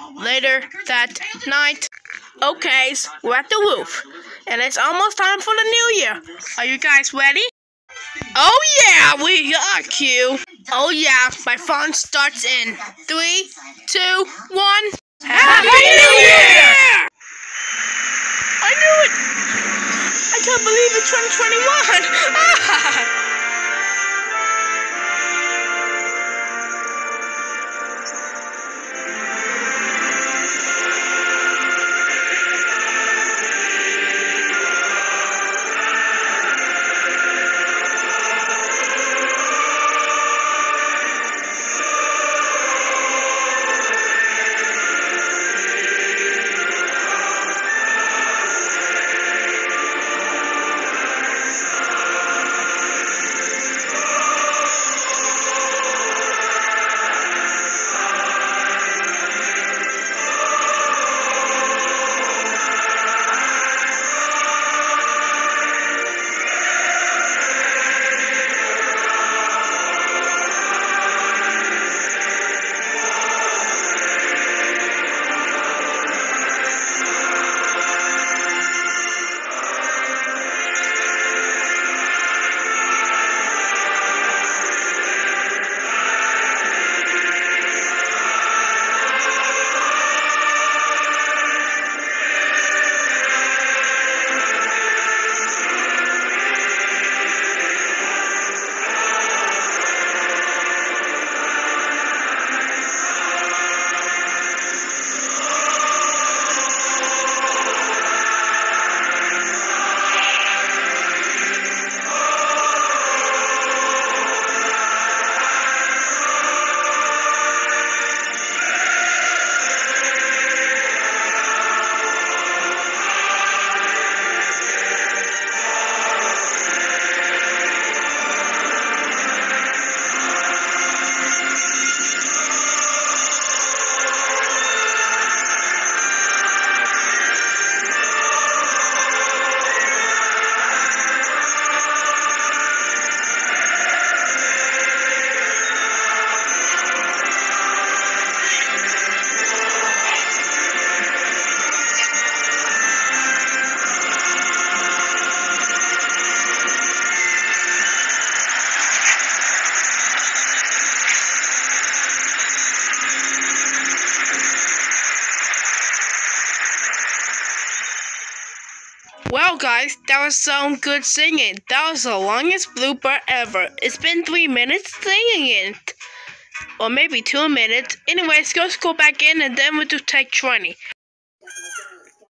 Later that night. Okay, so we're at the roof, and it's almost time for the new year. Are you guys ready? Oh yeah, we got Q. Oh yeah, my phone starts in 3, 2, 1. Happy New Year! I knew it! I can't believe it's 2021! Well guys, that was some good singing. That was the longest blooper ever. It's been 3 minutes singing it. Or maybe 2 minutes. Anyways, let's go back in and then we'll do take 20.